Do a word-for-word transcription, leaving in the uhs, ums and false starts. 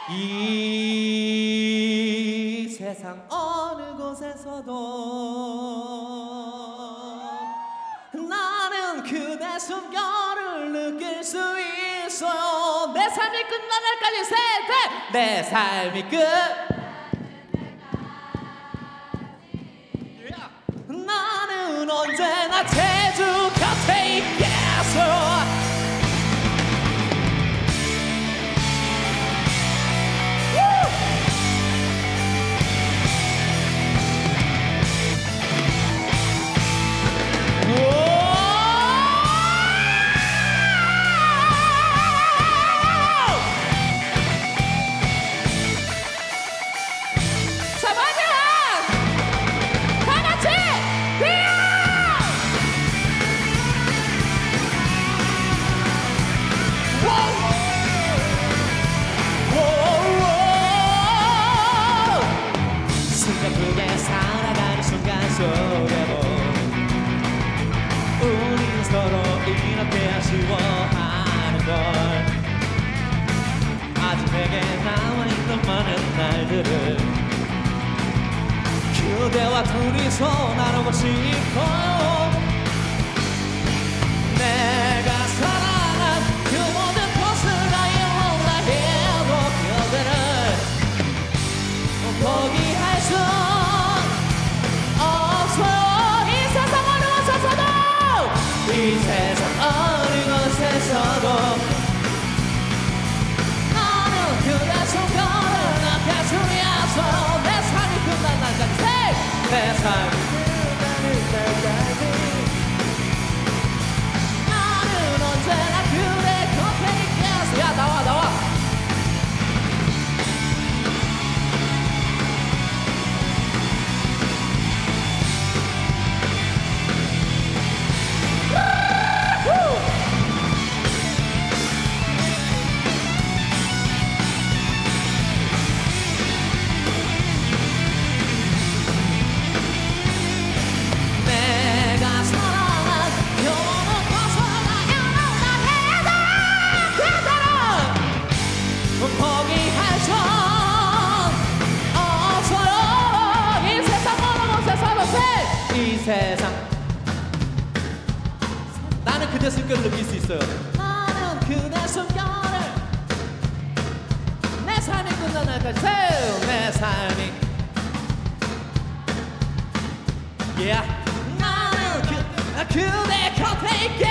이 세상 어느 곳에서도 나는 그대 숨결을 느낄 수 있어요. 내 삶이 끝난 날까지 세대 내 삶이 끝 나는 언제나 제주 곁에 있겠어. 그게 살아가는 순간 속에도 우린 서로 이렇게 아쉬워하는 걸 아직 내게 남아있는 많은 날들을 그대와 둘이서 나누고 싶어요. 내가 사랑한 그 모든 것을 나의 몰라 해도 그대를 포기할 수 이 세상 어느 곳에서도 나는 그대 손가락을 앞에 주면서 내 삶이 끝난 날까지 내 삶이 끝나는 날까지 나는 언제나 그대 곁에 있겠어. 야 나와 나와 세상 나는 그대 숨결을 느낄 수 있어요. 나는 그대 숨결을 내 삶이 끝난 날까지 내 삶이 yeah. 나는 그, 그대 곁에 있게